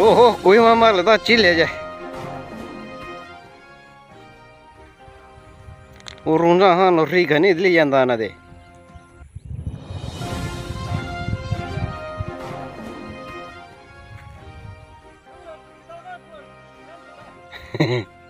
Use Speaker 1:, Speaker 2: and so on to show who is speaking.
Speaker 1: ओहो कोई मार लेता चिल ले जाए वो रूना हाँ नौकरी घनी इतनी जाता ना दे